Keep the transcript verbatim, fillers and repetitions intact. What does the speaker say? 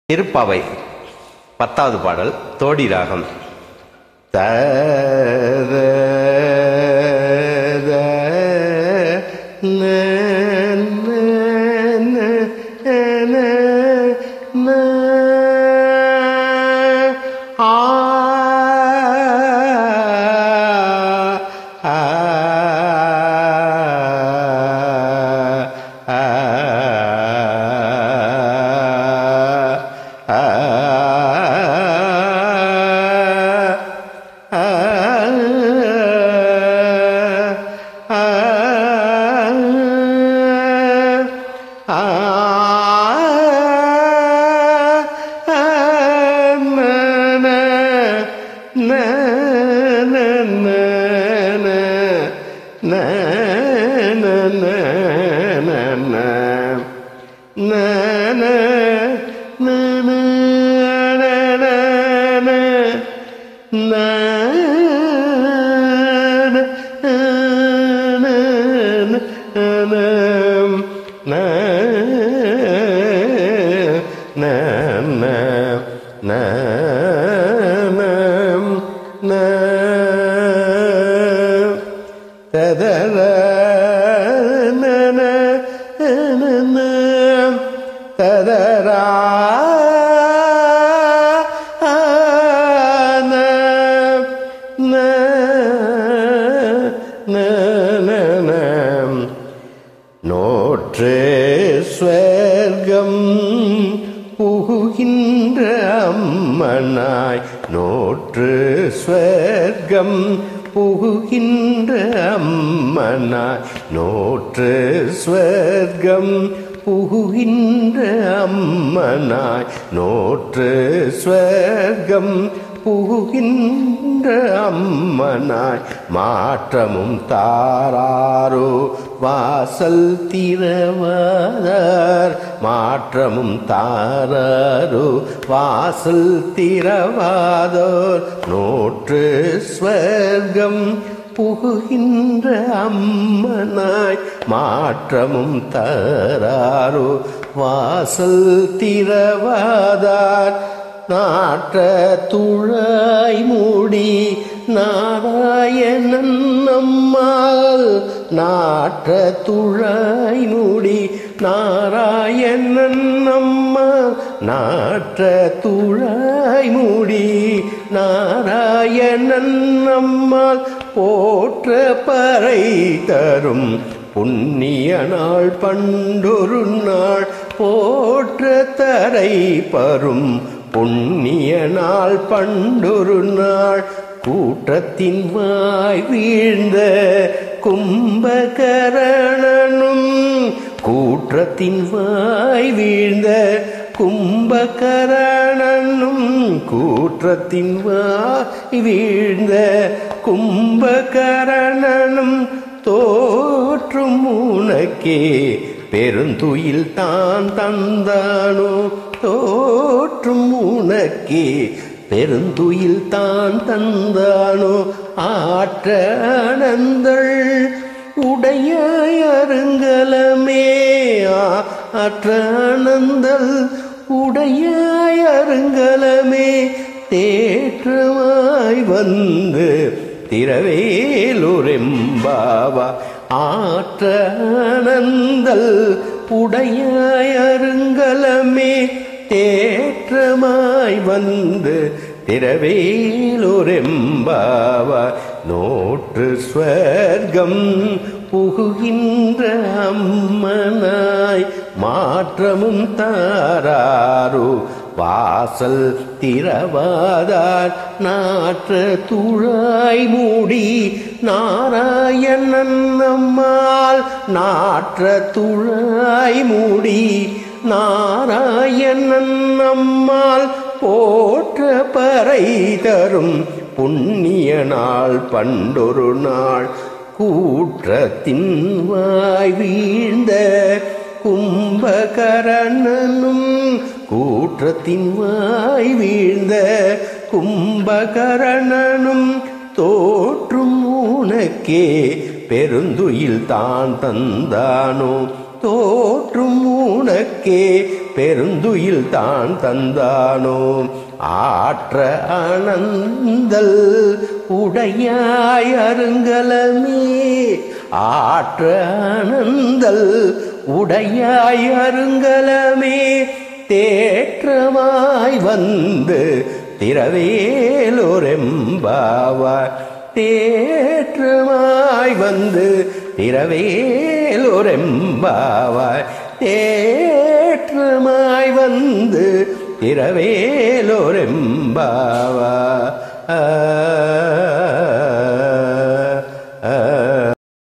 திருப்பாவை பத்தாவது பாடல் தோடி ராகம். த நோற்று ஸ்வர்க்கம் புகுகின்ற அம்மனாய், நோற்று ஸ்வர்க்கம் புகுகின்ற அம்மனாய், நோற்று ஸ்வர்க்கம் புகுகின்ற அம்மனாய், நோற்று ஸ்வர்க்கம் புகுகின்ற அம்மனாய், மாற்றமும் தாராரோ வாசல் திறவாதார், மாற்றமும் தாராரோ வாசல் திறவாதோர், நோற்று ஸ்வர்க்கம் புகுகின்ற அம்மனாய், மாற்றமும் தாராரோ வாசல் திறவாதார், நாற்ற துழாய் மூடி நாராயணன் நம்மால், நாற்ற துழாய் மூடி நாராயணன் நம்மால், நாற்ற துழாய் மூடி நாராயணன் நம்மால், போற்ற பறை தரும் புண்ணிய நாள் பண்டொரு நாள், போற்ற தரை பரும் புண்ணிய நாள் பண்டொரு நாள், கூற்றத்தின் வாய் வீழ்ந்த கும்பகரணனும், கூற்றத்தின் வாய் வீழ்ந்த கும்பகரணனும், கூற்றத்தின் வாய் வீழ்ந்த கும்பகரணனும், தோற்றும் உனக்கே பெருந்துயில் தான் தந்தானோ, தோற்றும் உனக்கே பெருந்துயில் தான் தந்தானோ, ஆற்ற அனந்தள் உடைய அருங்கலமே, ஆற்ற அனந்தள் உடைய அருங்கலமே, தேற்றமாய் வந்து திரவேலூரெம்பாவா, ஆற்ற அனந்தள் உடைய அருங்கலமே, தேற்றமாய் வந்து திரவேலூரெம்பாவா, நோற்று ஸ்வர்க்கம் புகுகின்ற அம்மனாய், மாற்றமும் தாராரோ வாசல் திறவாதார், நாற்ற துழாய் மூடி நாராயணன் நம்மால், நாற்ற துழாய் மூடி நாராயணன் நம்மால், போற்ற பறை தரும் புண்ணிய நாள் பண்டொரு நாள், கூற்றத்தின் வாய் வீழ்ந்த கும்பகரணனும், கூற்றத்தின் வாய் வீழ்ந்த கும்பகரணனும், தோற்றும் உனக்கே பெருந்துயில் தான் தந்தானோ, தோற்றும் உனக்கே பெருந்துயில் தான் தந்தானோ ஆற்ற அனந்தல் உடையாய் அருங்கலமே ஆற்ற அனந்தல் உடையாய் அருங்கலமே தேற்றமாய் வந்து திரவேலோரெம்பாவாய் தேற்றமாய் வந்து திரவேலோரெம்பாவாய் தேற்றமாய் வந்து திரவேலோரெம்பாவாய்.